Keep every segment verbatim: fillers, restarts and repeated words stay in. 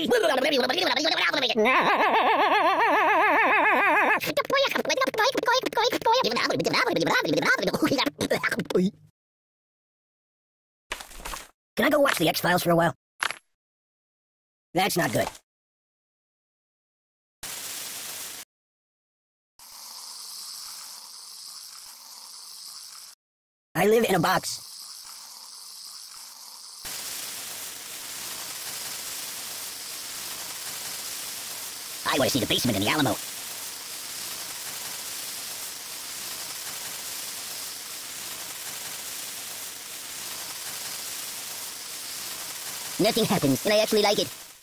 Can I go watch the X-Files for a while? That's not good. I live in a box. I want to see the basement in the Alamo. Nothing happens, and I actually like it.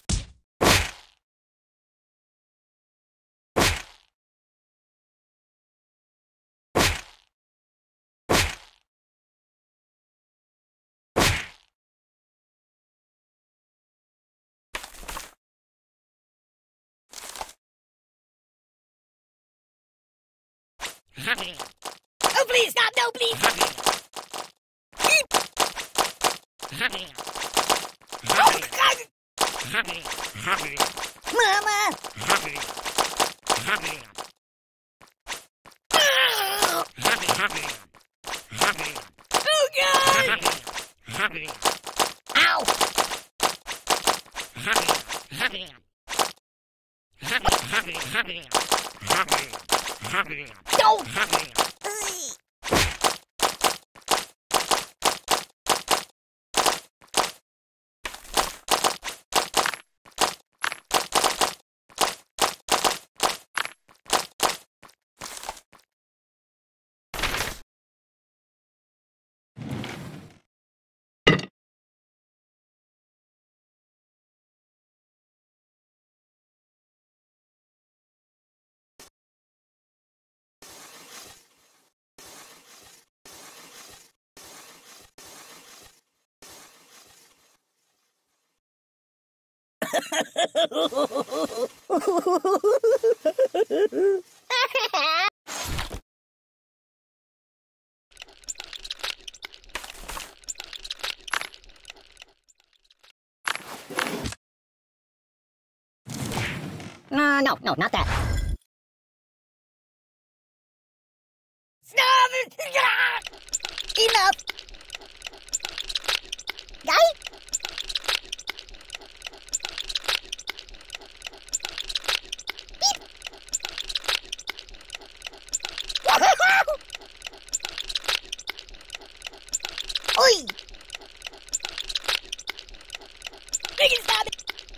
Oh, please, stop! No, please! Oh, God! Mama! Oh, God! Ow! Don't! Uh, no, no, not that. Stop it! Enough! Guy? Oi! Make it stop it!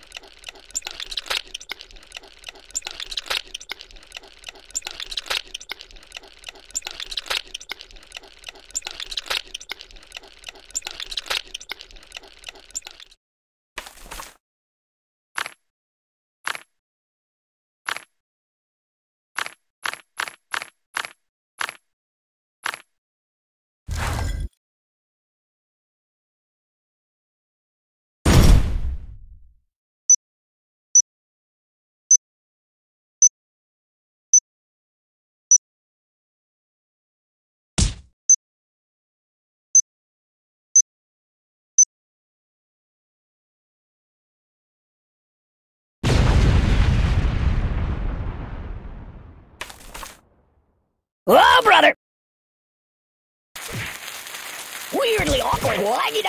Oh, brother! Weirdly awkward.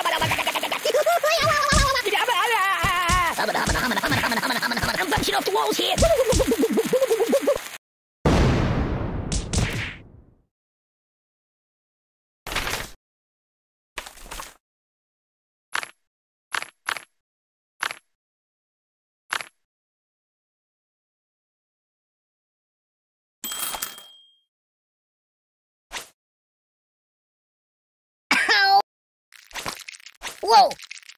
I'm bouncing off the walls here. Whoa!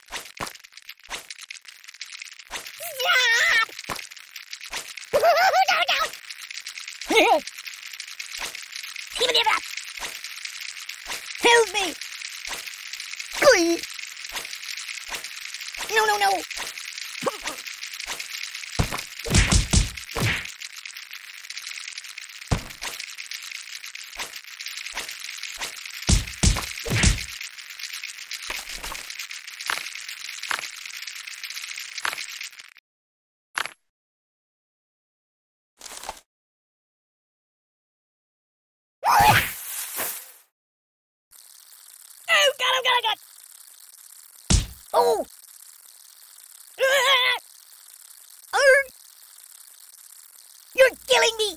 Help me! Please! No, no, no! God, oh God, oh God! Oh! Ah! Arr! You're killing me!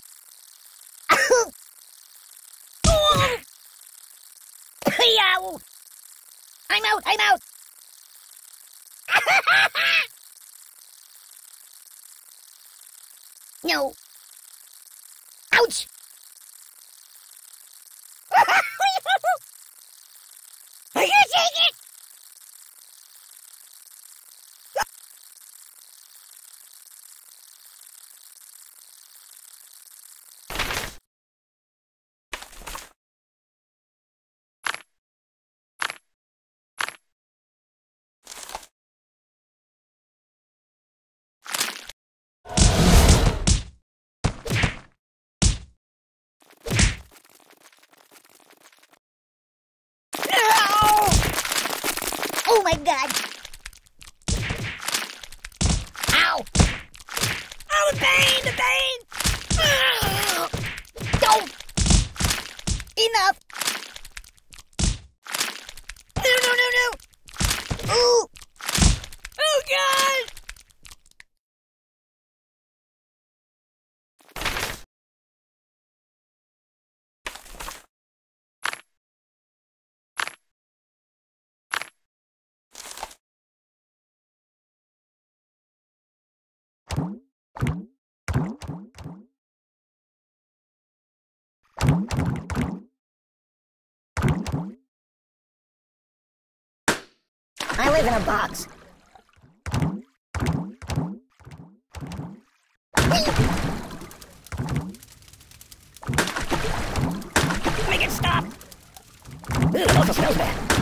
Oh! Yow! I'm out, I'm out! No. Ouch! Are you taking it? Oh my God! Ow! Oh, the pain! The pain! Oh! Don't! Enough! No, no, no, no! Ooh! Oh God! I live in a box. Make it stop! Ooh, it also smells bad.